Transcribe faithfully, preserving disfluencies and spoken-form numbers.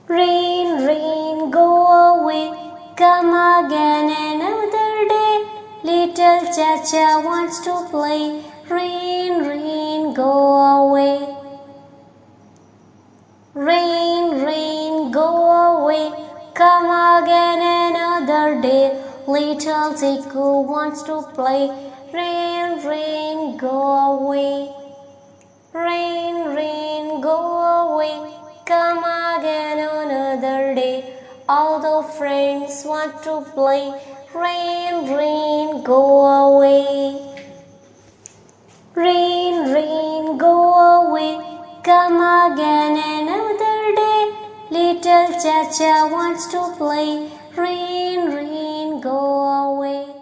Rain, rain, go away, come again another day. Little Cha-Cha wants to play. Rain, rain, go away. Rain, rain, go away, come again another day. Little Chiku wants to play. Rain, rain, go away. Rain, rain, go away, come again another day. All the friends want to play. Rain, rain, go away. Rain, rain, go away, come again another day. Little Cha-Cha wants to play. Rain, rain, go away.